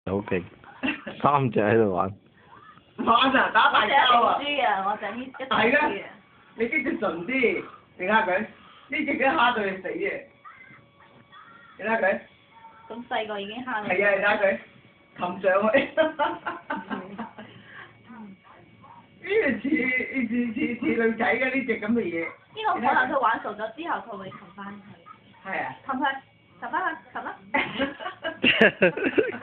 好勁，3隻喺度玩。 玩啊！打大交啊！ 輸啊！我就呢一係輸嘅，你呢隻順啲，你睇下佢，呢隻嘅蝦到你死嘅，你睇下佢。 咁細個已經蝦到。 係啊，你睇下佢，擒上去。呢個似女仔嘅呢隻咁嘅嘢。 呢個可能佢玩熟咗之後，佢會擒翻佢。 係啊。 擒佢，擒翻佢，擒啦。